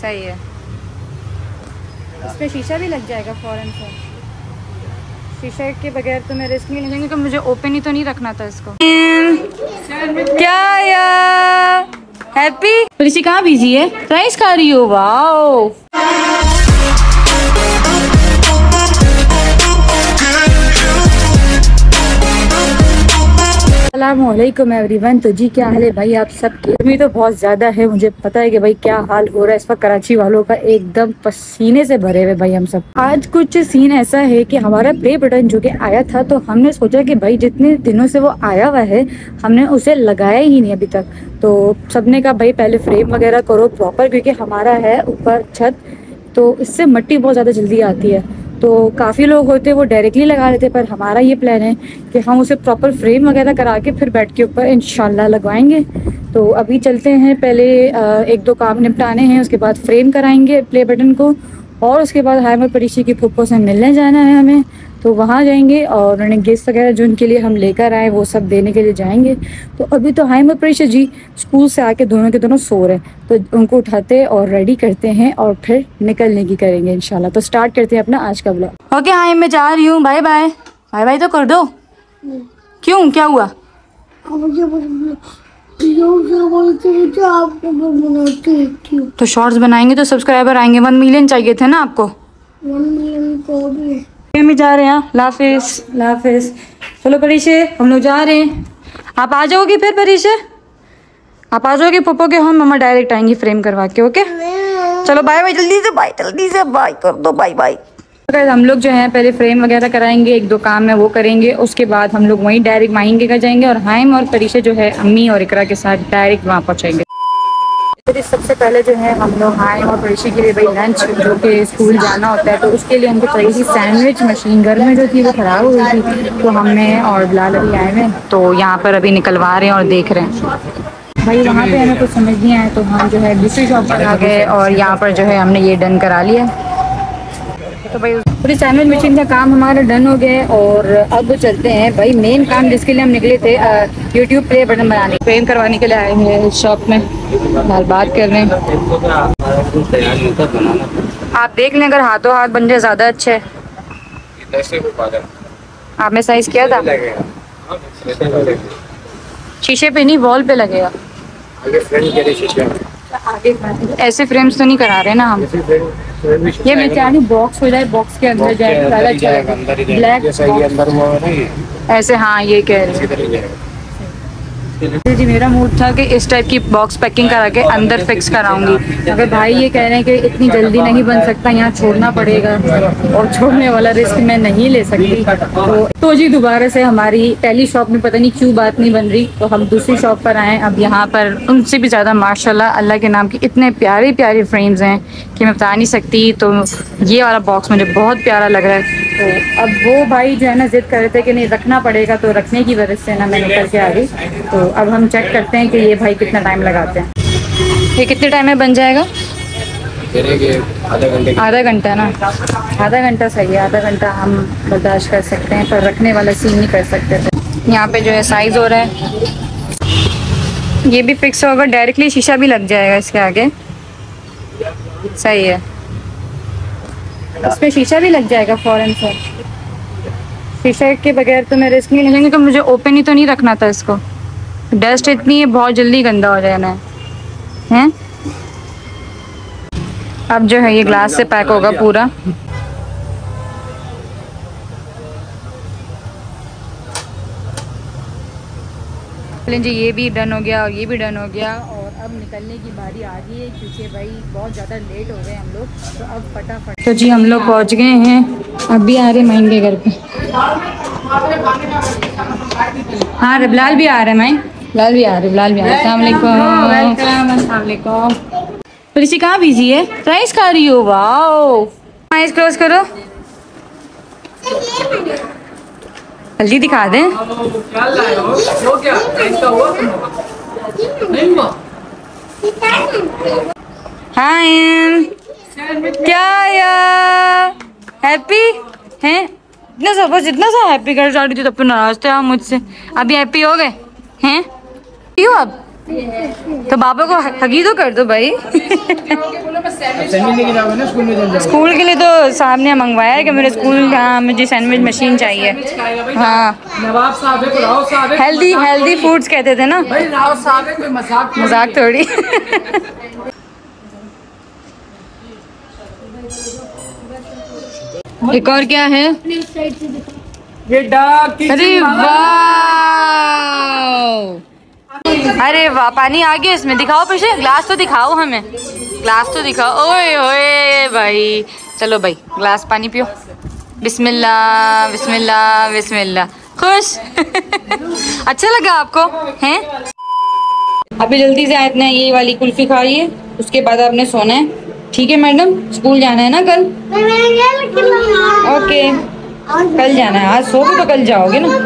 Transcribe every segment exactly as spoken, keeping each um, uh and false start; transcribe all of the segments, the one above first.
सही है। इसमें शीशा भी लग जाएगा फ़ौरन से। शीशे के बगैर तो मैं रिस्क नहीं ले जाएंगे, क्योंकि मुझे ओपन ही तो नहीं रखना था इसको। क्या यार हैप्पी पुलिसी कहाँ बिजी है? राइस खा रही हो? वाओ। अस्सलामुअलैकुम एवरीवन। तो जी क्या हाल है भाई आप सबकी? गर्मी तो बहुत ज़्यादा है, मुझे पता है कि भाई क्या हाल हो रहा है इस वक्त कराची वालों का, एकदम पसीने से भरे हुए भाई हम सब। आज कुछ सीन ऐसा है कि हमारा प्ले बटन जो कि आया था, तो हमने सोचा कि भाई जितने दिनों से वो आया हुआ है हमने उसे लगाया ही नहीं अभी तक। तो सबने कहा भाई पहले फ्रेम वगैरह करो प्रॉपर, क्योंकि हमारा है ऊपर छत, तो इससे मिट्टी बहुत ज़्यादा जल्दी आती है। तो काफ़ी लोग होते वो डायरेक्टली लगा लेते, पर हमारा ये प्लान है कि हम उसे प्रॉपर फ्रेम वगैरह करा के फिर बेड के ऊपर इंशाल्लाह लगवाएंगे। तो अभी चलते हैं, पहले एक दो काम निपटाने हैं, उसके बाद फ्रेम कराएंगे प्ले बटन को, और उसके बाद हायमर परीशी की फूफो से मिलने जाना है हमें, तो वहाँ जाएंगे और उन्होंने गेस्ट वगैरह जो उनके लिए हम लेकर आए वो सब देने के लिए जाएंगे। तो अभी तो हायमर परीशी जी स्कूल से आके दोनों के दोनों सो रहे हैं, तो उनको उठाते और रेडी करते हैं और फिर निकलने की करेंगे इंशाल्लाह। तो स्टार्ट करते हैं अपना आज का ब्लॉग। ओके हाय, मैं जा रही हूँ, बाय बाय। बाय बाय तो कर दो। क्यों, क्या हुआ? तो शॉर्ट्स बनाएंगे तो सब्सक्राइबर आएंगे, वन मिलियन चाहिए थे ना आपको। वन मिलियन को भी में जा रहे हैं। लाफिज लाफिज। चलो परीशे हम लोग जा रहे हैं, आप आ जाओगी फिर? परीशे आप आ जाओगे पप्पो के हम मम्मा डायरेक्ट आएंगी फ्रेम करवा के। ओके चलो बाय बाय, जल्दी से बाय, जल्दी से बाय कर दो, बाय बाय। हम लोग जो है पहले फ्रेम वगैरह कराएंगे, एक दो काम है वो करेंगे, उसके बाद हम लोग वहीं डायरेक्ट माहिंग के घर जाएंगे और हाइम और परीशे जो है अम्मी और इकरा के साथ डायरेक्ट वहाँ पहुँचेंगे। फिर सबसे पहले जो है हम लोग हाइम और परीशे के लिए भाई लंच, जो कि स्कूल जाना होता है, तो उसके लिए हमको चाहिए थी सैंडविच मशीन। घर में जो थी वो ख़राब हो गई थी, तो हमने और बिलाल अभी आए हैं, तो यहाँ पर अभी निकलवा रहे हैं और देख रहे हैं भाई। वहाँ पे हमें कुछ समझ नहीं आया, तो हम जो है दूसरी शॉप पर आ गए और यहाँ पर जो है हमने ये डन करा लिया। तो भाई पूरी सैंडविच मशीन का काम हमारा डन हो गया है, और अब चलते हैं भाई मेन काम जिसके लिए हम निकले थे, यूट्यूब प्ले बटन बनाने, फ्रेम करवाने के लिए आए हैं शॉप में। बाल बात कर रहे हैं, आप देख लें, अगर हाथों हाथ बन जाए ज़्यादा अच्छा है। आपने साइज किया था? शीशे पे नहीं, वॉल पे लगेगा। आगे ऐसे फ्रेम्स तो नहीं करा रहे ना हम, ये मैं चाह रही बॉक्स हो जाए, बॉक्स के अंदर जाए, ब्लैक ऐसे। हाँ ये कह रहे हैं जी, मेरा मूड था कि इस टाइप की बॉक्स पैकिंग करा के अंदर फिक्स कराऊंगी, अगर भाई ये कह रहे हैं कि इतनी जल्दी नहीं बन सकता, यहाँ छोड़ना पड़ेगा, और छोड़ने वाला रिस्क मैं नहीं ले सकती। तो, तो जी दोबारा से हमारी पहली शॉप में पता नहीं क्यों बात नहीं बन रही, तो हम दूसरी शॉप पर आए। अब यहाँ पर उनसे भी ज़्यादा माशाल्लाह अल्लाह के नाम की इतने प्यारे प्यारे फ्रेम्स हैं कि मैं बता नहीं सकती। तो ये वाला बॉक्स मुझे बहुत प्यारा लग रहा है। तो अब वो भाई जो है ना जिद कर रहे थे कि नहीं रखना पड़ेगा, तो रखने की वजह से ना मैं निकल के आ गई। तो अब हम चेक करते हैं कि ये भाई कितना टाइम लगाते हैं। ये कितने टाइम में बन जाएगा? आधा घंटे आधा घंटा ना, आधा घंटा सही है, आधा घंटा हम बर्दाश्त कर सकते हैं, पर रखने वाला सीन नहीं कर सकते थे। यहाँ पे जो है साइज हो रहा है, ये भी फिक्स होगा, डायरेक्टली शीशा भी लग जाएगा इसके आगे। सही है, इसमें शीशा भी लग जाएगा फ़ौरन से। शीशे के बगैर तो मैं रिस्क नहीं ले जाएंगे, क्योंकि मुझे ओपन ही तो नहीं रखना था इसको। डस्ट इतनी है, बहुत जल्दी गंदा हो जाना है, हैं? अब जो है ये ग्लास से पैक होगा पूरा। जी ये भी डन हो गया और ये भी डन हो गया, और अब निकलने की बारी आ गई है, क्योंकि भाई बहुत ज़्यादा लेट हो गए हम लोग। तो अब फटाफट, तो जी हम लोग पहुंच गए हैं, अभी आ रहे माइन के घर पे। हाँ बिलाल भी आ रहे हैं, माइन बिलाल भी आ रहे, बिलाल भी आ रहे। अस्सलाम वालेकुम। पुलिसी कहाँ बिजी है? राइस खा रही हो? वाओ। आइज क्लोज करो, जल्दी दिखा दें। हाय क्या यार हैप्पी हैं? इतना सा बस, इतना सा हैप्पी कर जा रही थी, तब तो नाराज थे आप मुझसे, अभी हैप्पी हो गए हैं? क्यों अब तो बाबा को हगी तो कर दो भाई। स्कूल के लिए तो साहब ने मंगवाया है कि मेरे स्कूल का मुझे सैंडविच मशीन चाहिए। हाँ, नवाब साहब है, राव साहब है, हेल्दी हेल्दी फूड्स कहते थे ना भाई। राव साहब है, कोई मजाक मजाक थोड़ी। एक और क्या है? ये डाक। अरे वाह, अरे वाह, पानी आ गया इसमें। दिखाओ पीछे, ग्लास तो दिखाओ हमें, ग्लास तो दिखाओ। ओए ओए भाई, चलो भाई ग्लास पानी पियो। बिस्मिल्लाह बिस्मिल्लाह बिस्मिल्लाह। खुश? अच्छा लगा आपको हैं? अभी जल्दी से आयत ने ये वाली कुल्फी खाइए, उसके बाद आपने सोना है। ठीक है मैडम, स्कूल जाना है ना कल? ओके, कल जाना है। आज सो के तो कल जाओगे ना।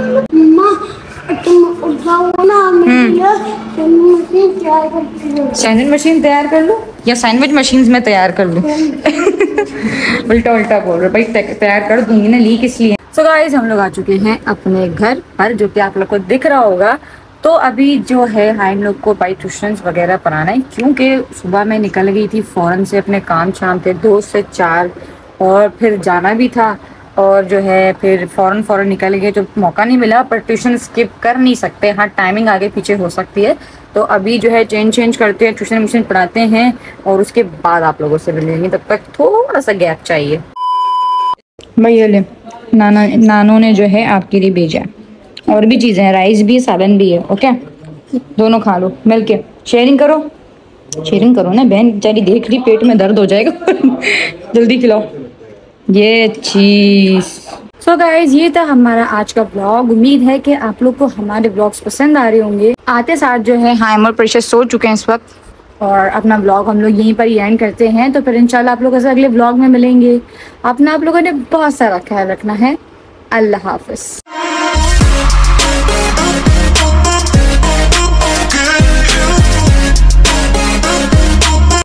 सैंडविच मशीन तैयार कर लो या सैंडविच मशीन में तैयार कर लो? उल्टा उल्टा बोल रहे भाई। तैयार कर दूंगी ना, ली किस लिए। सो गाइस, हम लोग आ चुके हैं अपने घर पर, जो कि आप लोग को दिख रहा होगा। तो अभी जो है हाँ, इन लोग को भाई ट्यूशंस वगैरह पढ़ाना है, क्योंकि सुबह मैं निकल गई थी फ़ौरन से, अपने काम शाम थे दो से चार, और फिर जाना भी था, और जो है फिर फ़ौरन फ़ौरन निकल गए, जो मौका नहीं मिला। पर ट्यूशन स्किप कर नहीं सकते, हाँ टाइमिंग आगे पीछे हो सकती है। तो अभी जो है चेंज चेंज करते हैं, ट्यूशन व्यूशन पढ़ाते हैं, और उसके बाद आप लोगों से मिलेंगे। तब तक थोड़ा सा गैप चाहिए। भैया ले, नाना नानों ने जो है आपके लिए भेजा है, और भी चीज़ें हैं, राइस भी है, सालन भी है। ओके, दोनों खा लो मिल के। शेयरिंग करो, शेयरिंग करो ना बहन, बेचारी देख रही पेट में दर्द हो जाएगा। जल्दी खिलाओ ये चीज़। सो गाइज, ये था हमारा आज का ब्लॉग। उम्मीद है कि आप लोग को हमारे ब्लॉग्स पसंद आ रहे होंगे। आते साथ जो है हाइम और प्रेशर सो चुके हैं इस वक्त, और अपना ब्लॉग हम लोग यहीं पर ही एंड करते हैं। तो फिर इंशाल्लाह आप लोगों से अगले ब्लॉग में मिलेंगे। अपना आप लोगों ने बहुत सारा ख्याल रखना है। अल्लाह हाफिज।